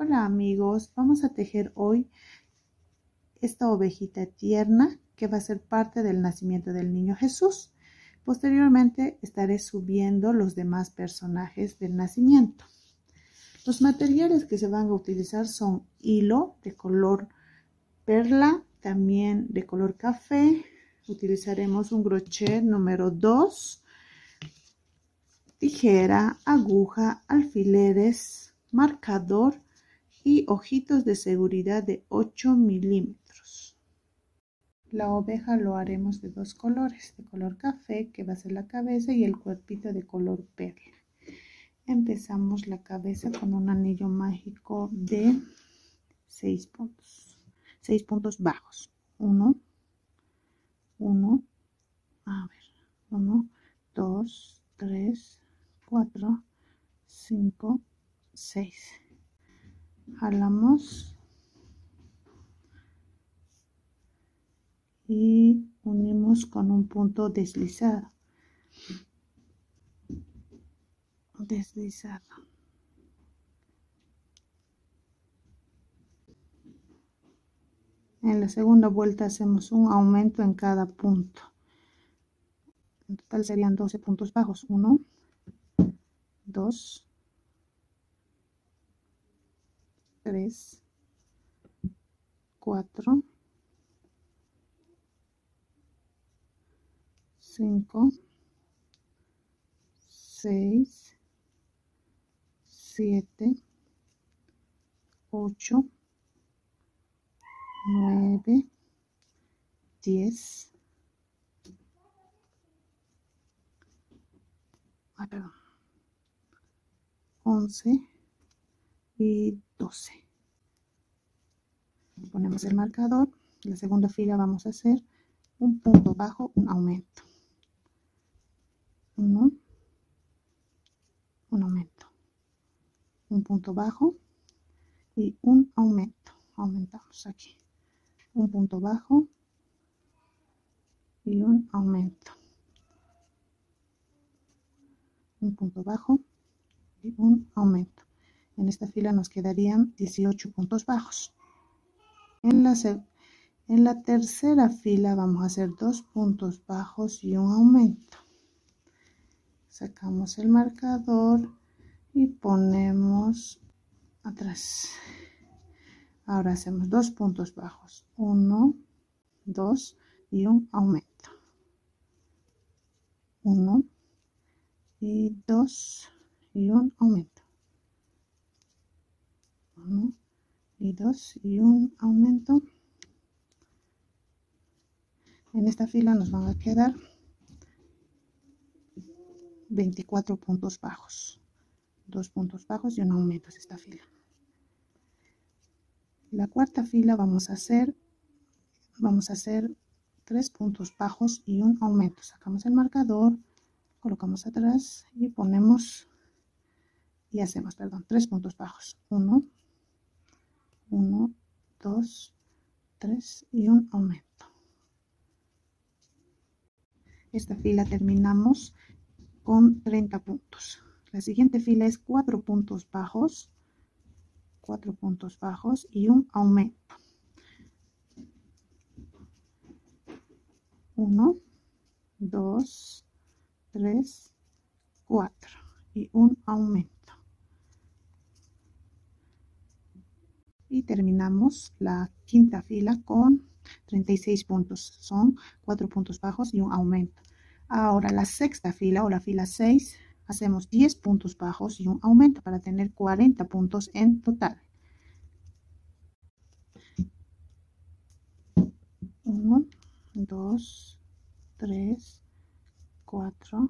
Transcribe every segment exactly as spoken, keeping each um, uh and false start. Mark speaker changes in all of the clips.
Speaker 1: Hola amigos, vamos a tejer hoy esta ovejita tierna que va a ser parte del nacimiento del niño Jesús. Posteriormente estaré subiendo los demás personajes del nacimiento. Los materiales que se van a utilizar son hilo de color perla, también de color café. Utilizaremos un crochet número dos, tijera, aguja, alfileres, marcador y ojitos de seguridad de ocho milímetros. La oveja lo haremos de dos colores, de color café, que va a ser la cabeza, y el cuerpito de color perla. Empezamos la cabeza con un anillo mágico de seis puntos, seis puntos bajos. Uno, uno, a ver, uno, dos, tres, cuatro, cinco, seis. Jalamos y unimos con un punto deslizado, deslizado. En la segunda vuelta hacemos un aumento en cada punto. En total serían doce puntos bajos. uno, dos, tres, cuatro, cinco, seis, siete, ocho, nueve, diez, ah, perdón, once y doce. Ponemos el marcador. En la segunda fila vamos a hacer un punto bajo, un aumento, uno, un aumento, un punto bajo y un aumento. Aumentamos aquí, un punto bajo y un aumento, un punto bajo y un aumento. En esta fila nos quedarían dieciocho puntos bajos. En la, en la tercera fila vamos a hacer dos puntos bajos y un aumento. Sacamos el marcador y ponemos atrás. Ahora hacemos dos puntos bajos, uno, dos y un aumento, uno y dos y un aumento, uno y dos y un aumento. En esta fila nos van a quedar veinticuatro puntos bajos, dos puntos bajos y un aumento es esta fila. La cuarta fila vamos a hacer vamos a hacer tres puntos bajos y un aumento. Sacamos el marcador, colocamos atrás y ponemos y hacemos, perdón, tres puntos bajos, uno, uno, dos, tres y un aumento. Esta fila terminamos con treinta puntos. La siguiente fila es cuatro puntos bajos, cuatro puntos bajos y un aumento, uno, dos, tres, cuatro y un aumento. Y terminamos la quinta fila con treinta y seis puntos, son cuatro puntos bajos y un aumento. Ahora la sexta fila o la fila seis, hacemos diez puntos bajos y un aumento para tener cuarenta puntos en total. uno, dos, tres, cuatro,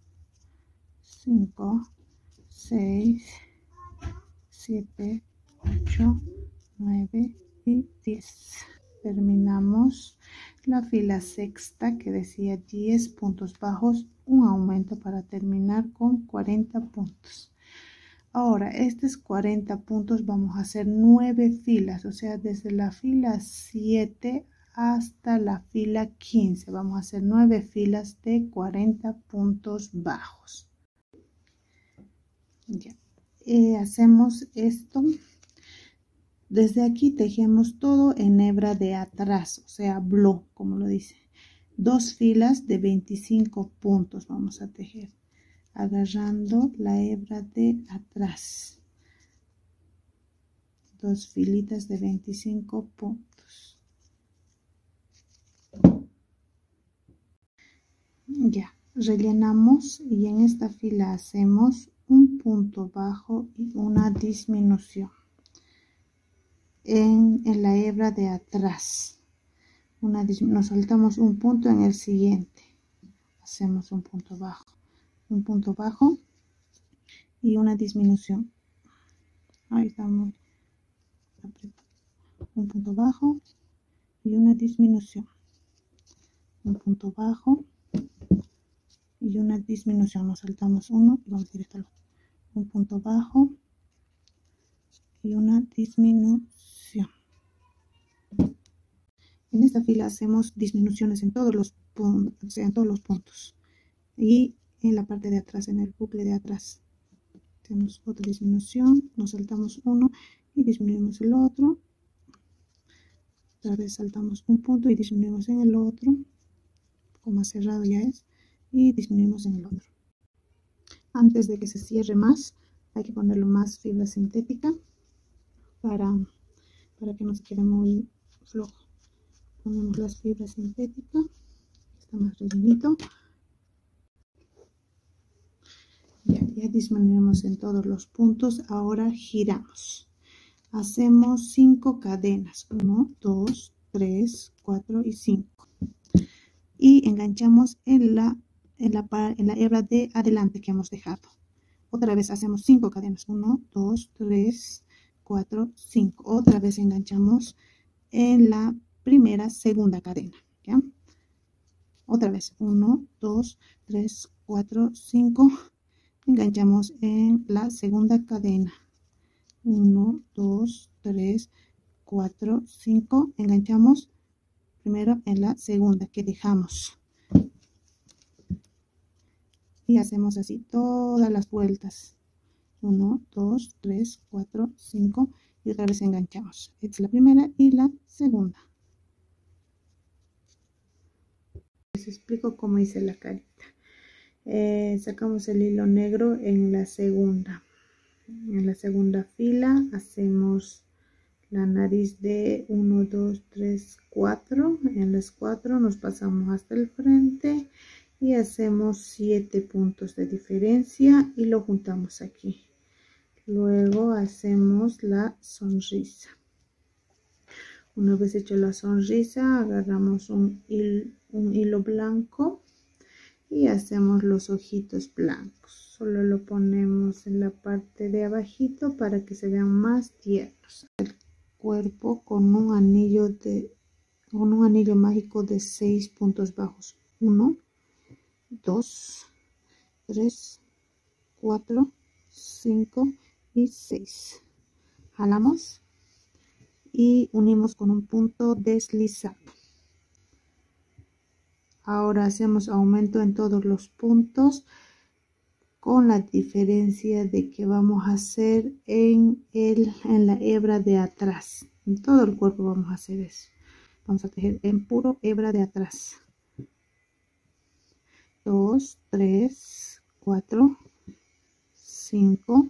Speaker 1: cinco, seis, siete, ocho, nueve y diez. Terminamos la fila sexta que decía diez puntos bajos, un aumento para terminar con cuarenta puntos. Ahora estos cuarenta puntos vamos a hacer nueve filas, o sea, desde la fila siete hasta la fila quince. Vamos a hacer nueve filas de cuarenta puntos bajos. Ya. Eh, hacemos esto Desde aquí tejemos todo en hebra de atrás, o sea, blow, como lo dice. Dos filas de veinticinco puntos vamos a tejer, agarrando la hebra de atrás. Dos filitas de veinticinco puntos. Ya, rellenamos y en esta fila hacemos un punto bajo y una disminución en, en la hebra de atrás. Una, nos saltamos un punto en el siguiente. Hacemos un punto bajo, un punto bajo y una disminución. Ahí estamos. Un punto bajo y una disminución. Un punto bajo y una disminución. Nos saltamos uno y vamos directo al otro. Un punto bajo y una disminución. En esta fila hacemos disminuciones en todos los puntos, o sea, en todos los puntos. Y en la parte de atrás, en el bucle de atrás, hacemos otra disminución. Nos saltamos uno y disminuimos el otro. Otra vez saltamos un punto y disminuimos en el otro. Un poco más cerrado ya es. Y disminuimos en el otro. Antes de que se cierre más, hay que ponerlo más fibra sintética para, para que no se quede muy flojo. Ponemos las fibras sintéticas, está más rellenito. Ya, ya disminuimos en todos los puntos. Ahora giramos. Hacemos cinco cadenas, uno, dos, tres, cuatro y cinco. Y enganchamos en la, en la, en la hebra de adelante que hemos dejado. Otra vez hacemos cinco cadenas, uno, dos, tres, cuatro, cinco. Otra vez enganchamos en la primera, segunda cadena, ¿ya? Otra vez, uno, dos, tres, cuatro, cinco. Enganchamos en la segunda cadena. uno, dos, tres, cuatro, cinco. Enganchamos primero en la segunda que dejamos. Y hacemos así todas las vueltas. uno, dos, tres, cuatro, cinco. Y otra vez enganchamos. Esta es la primera y la segunda. Les explico cómo hice la carita. Eh, sacamos el hilo negro en la segunda. En la segunda fila hacemos la nariz de uno, dos, tres, cuatro. En las cuatro nos pasamos hasta el frente y hacemos siete puntos de diferencia y lo juntamos aquí. Luego hacemos la sonrisa. Una vez hecho la sonrisa, agarramos un hilo, un hilo blanco y hacemos los ojitos blancos. Solo lo ponemos en la parte de abajito para que se vean más tiernos. El cuerpo con un anillo de con un anillo mágico de seis puntos bajos. uno, dos, tres, cuatro, cinco y seis. Jalamos y unimos con un punto deslizado. Ahora hacemos aumento en todos los puntos, con la diferencia de que vamos a hacer en, el, en la hebra de atrás. En todo el cuerpo vamos a hacer eso. Vamos a tejer en puro hebra de atrás. dos, tres, cuatro, cinco,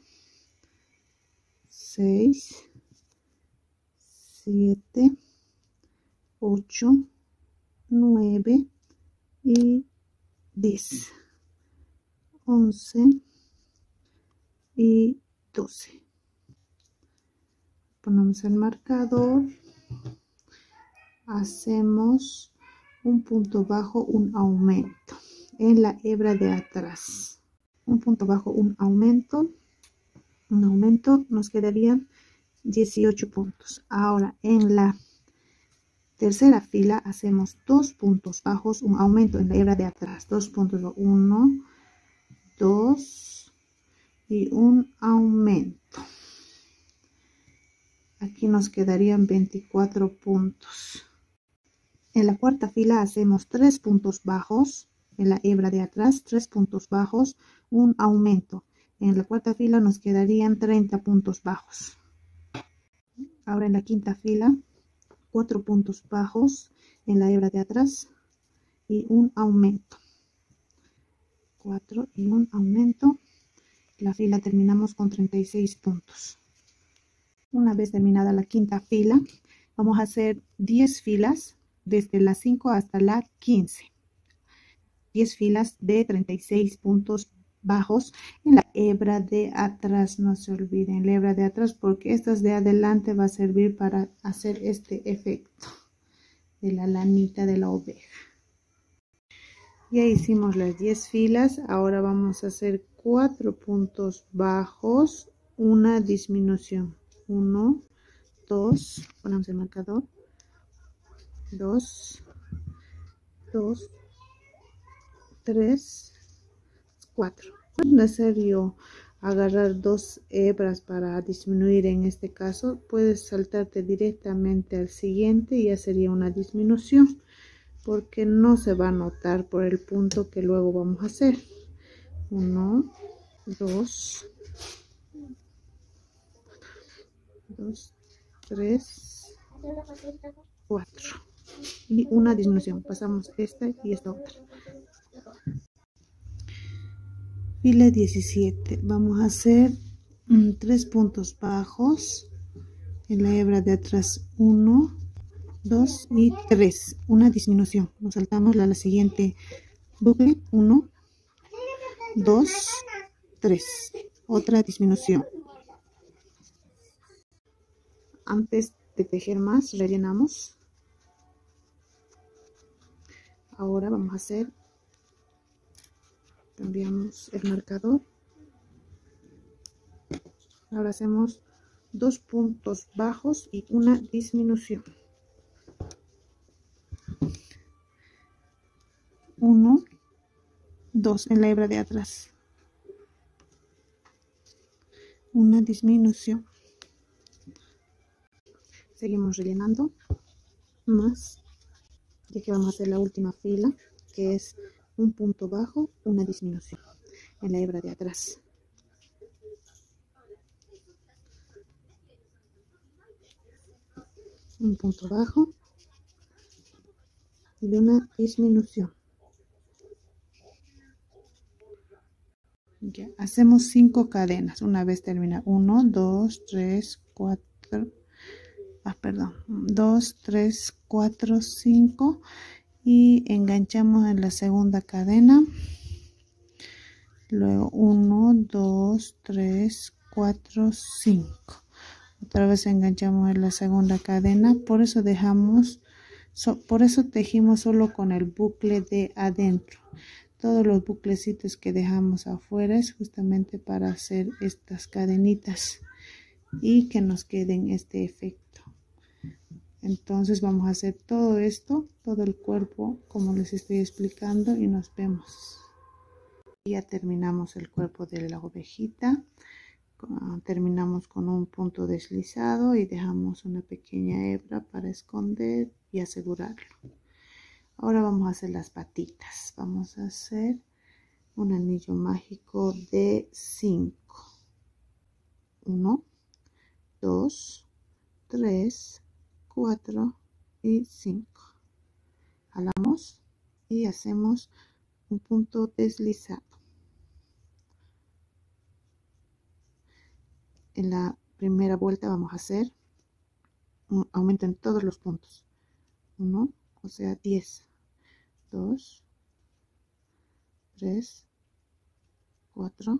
Speaker 1: seis, siete, ocho, nueve y diez, once y doce. Ponemos el marcador, hacemos un punto bajo, un aumento en la hebra de atrás, un punto bajo, un aumento, un aumento, nos quedarían dieciocho puntos. Ahora en la tercera fila hacemos dos puntos bajos, un aumento en la hebra de atrás, dos puntos, uno, dos y un aumento. Aquí nos quedarían veinticuatro puntos. En la cuarta fila hacemos tres puntos bajos en la hebra de atrás, tres puntos bajos, un aumento. En la cuarta fila nos quedarían treinta puntos bajos. Ahora en la quinta fila, cuatro puntos bajos en la hebra de atrás y un aumento. cuatro y un aumento. La fila terminamos con treinta y seis puntos. Una vez terminada la quinta fila, vamos a hacer diez filas desde la cinco hasta la quince. diez filas de treinta y seis puntos bajos en la hebra de atrás. No se olviden la hebra de atrás, porque estas de adelante va a servir para hacer este efecto de la lanita de la oveja. Ya hicimos las diez filas. Ahora vamos a hacer cuatro puntos bajos, una disminución. uno, dos, ponemos el marcador. dos, dos, tres, cuatro. No es necesario agarrar dos hebras para disminuir. En este caso puedes saltarte directamente al siguiente y ya sería una disminución, porque no se va a notar por el punto que luego vamos a hacer. uno, dos, dos, tres, cuatro y una disminución. Pasamos esta y esta otra. Fila diecisiete. Vamos a hacer mm, tres puntos bajos en la hebra de atrás. uno, dos y tres. Una disminución. Nos saltamos a la siguiente bucle. uno, dos, tres. Otra disminución. Antes de tejer más, rellenamos. Ahora vamos a hacer, cambiamos el marcador. Ahora hacemos dos puntos bajos y una disminución. uno, dos en la hebra de atrás. Una disminución. Seguimos rellenando más, ya que vamos a hacer la última fila, que es un punto bajo, una disminución en la hebra de atrás. Un punto bajo y una disminución. Ya, hacemos cinco cadenas. Una vez termina, uno, dos, tres, cuatro, ah, perdón, dos, tres, cuatro, cinco, y enganchamos en la segunda cadena. Luego uno, dos, tres, cuatro, cinco. Otra vez enganchamos en la segunda cadena. Por eso dejamos, so, por eso tejimos solo con el bucle de adentro. Todos los buclecitos que dejamos afuera es justamente para hacer estas cadenitas y que nos queden este efecto. Entonces vamos a hacer todo esto, todo el cuerpo, como les estoy explicando, y nos vemos. Ya terminamos el cuerpo de la ovejita. Terminamos con un punto deslizado y dejamos una pequeña hebra para esconder y asegurarlo. Ahora vamos a hacer las patitas. Vamos a hacer un anillo mágico de cinco. uno, dos, tres, cuatro y cinco. Jalamos y hacemos un punto deslizado. En la primera vuelta vamos a hacer un aumento en todos los puntos. uno, o sea diez. dos, tres, cuatro,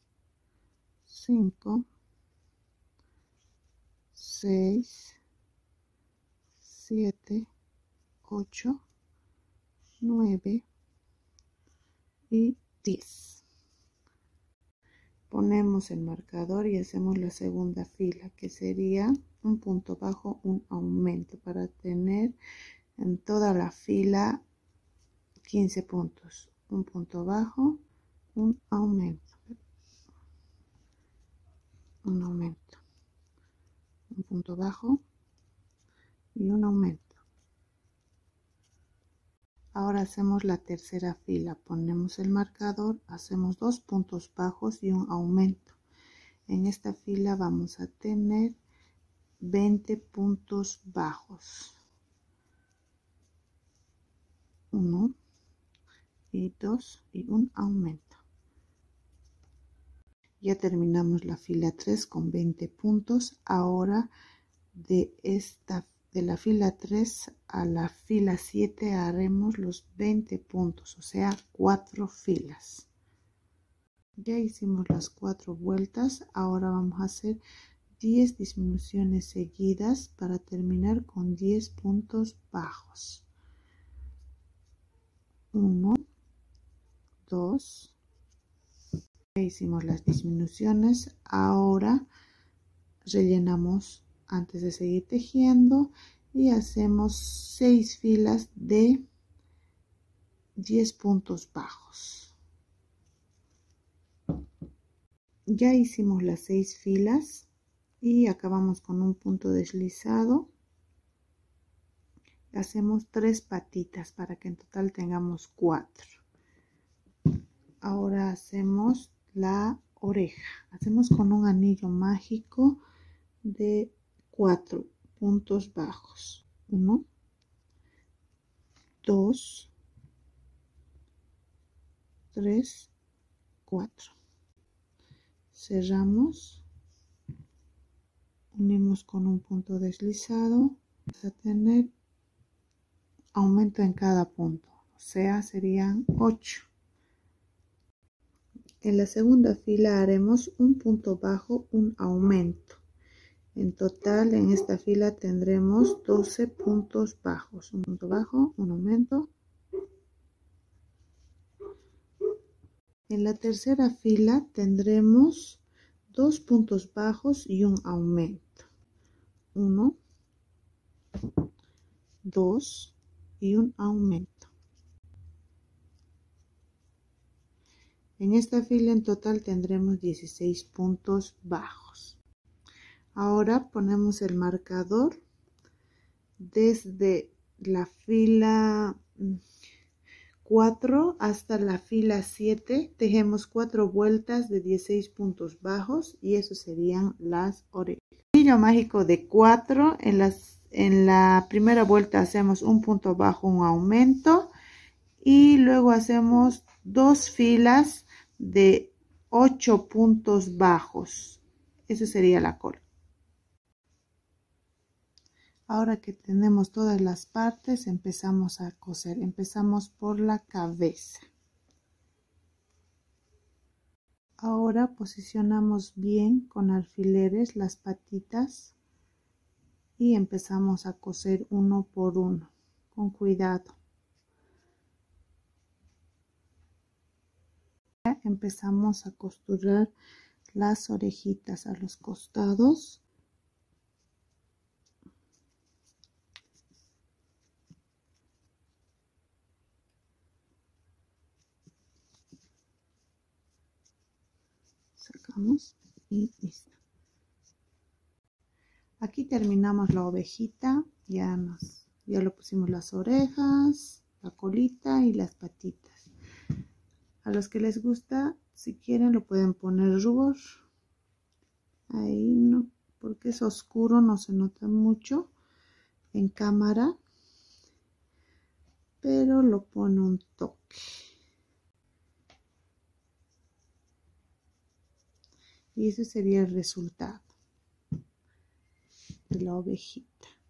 Speaker 1: cinco, seis, siete, ocho, nueve y diez. Ponemos el marcador y hacemos la segunda fila, que sería un punto bajo, un aumento, para tener en toda la fila quince puntos. Un punto bajo, un aumento, un aumento, un punto bajo y un aumento. Ahora hacemos la tercera fila. Ponemos el marcador, hacemos dos puntos bajos y un aumento. En esta fila vamos a tener veinte puntos bajos. uno y dos y un aumento. Ya terminamos la fila tres con veinte puntos. Ahora de esta de la fila tres a la fila siete haremos los veinte puntos, o sea, cuatro filas. Ya hicimos las cuatro vueltas. Ahora vamos a hacer diez disminuciones seguidas para terminar con diez puntos bajos. uno, dos. Ya hicimos las disminuciones. Ahora rellenamos antes de seguir tejiendo y hacemos seis filas de diez puntos bajos. Ya hicimos las seis filas y acabamos con un punto deslizado. Hacemos tres patitas para que en total tengamos cuatro. Ahora hacemos la oreja. Hacemos con un anillo mágico de cuatro puntos bajos. uno, dos, tres, cuatro. Cerramos, unimos con un punto deslizado. Vamos a tener aumento en cada punto, o sea, serían ocho. En la segunda fila haremos un punto bajo, un aumento. En total en esta fila tendremos doce puntos bajos. Un punto bajo, un aumento. En la tercera fila tendremos dos puntos bajos y un aumento. uno, dos y un aumento. En esta fila en total tendremos dieciséis puntos bajos. Ahora ponemos el marcador desde la fila cuatro hasta la fila siete. Tejemos cuatro vueltas de dieciséis puntos bajos y eso serían las orejas. Anillo mágico de cuatro. En, las, en la primera vuelta hacemos un punto bajo, un aumento y luego hacemos dos filas de ocho puntos bajos. Eso sería la cola. Ahora que tenemos todas las partes, empezamos a coser. Empezamos por la cabeza. Ahora posicionamos bien con alfileres las patitas y empezamos a coser uno por uno, con cuidado. Empezamos a costurar las orejitas a los costados. Sacamos y listo. Aquí terminamos la ovejita. Ya nos, ya lo pusimos las orejas, la colita y las patitas. A los que les gusta, si quieren lo pueden poner rubor. Ahí no, porque es oscuro, no se nota mucho en cámara, pero lo pone un toque. Y ese sería el resultado de la ovejita.